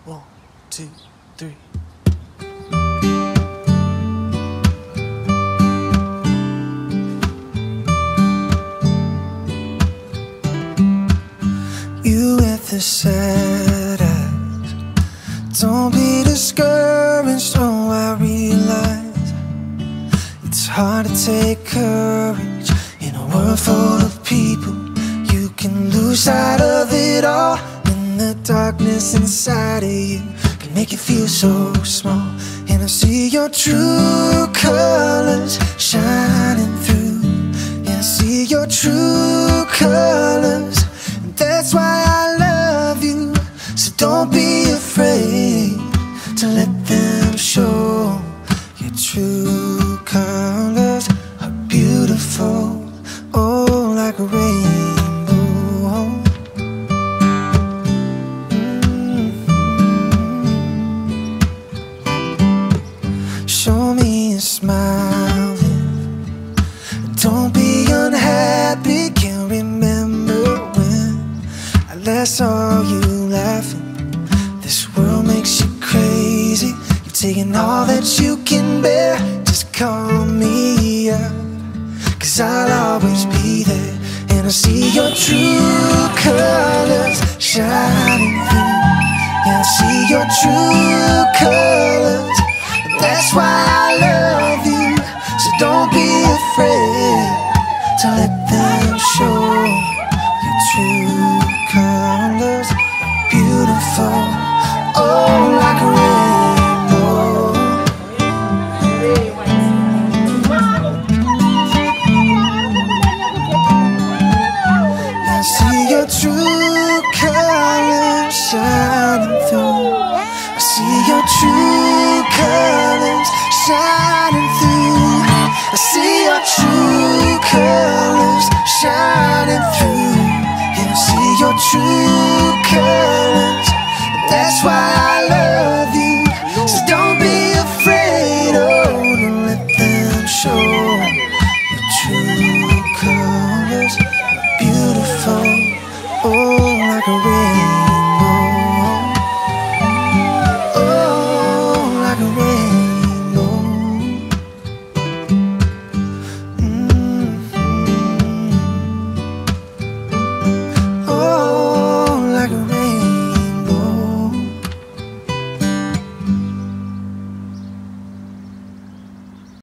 1, 2, 3. You with the sad eyes, don't be discouraged. Oh, I realize it's hard to take courage in a world full of people. You can lose sight of it all, and the darkness inside of you can make you feel so small. And I see your true colors shining through. Yeah, I see your true colors. That's why I love you. So don't be afraid to let them show. Your true colors are beautiful, oh, like a rainbow. Show me a smile then. Don't be unhappy. Can't remember when I last saw you laughing. This world makes you crazy. You're taking all that you can bear. Just call me up, 'cause I'll always be there. And I see your true colors shining through. Yeah, I see your true colors. That's why I love you. So don't be afraid to let them show. Your true colors are beautiful, oh, like a rainbow. I see your true colors shining through. I see your true colors shining through. I see your true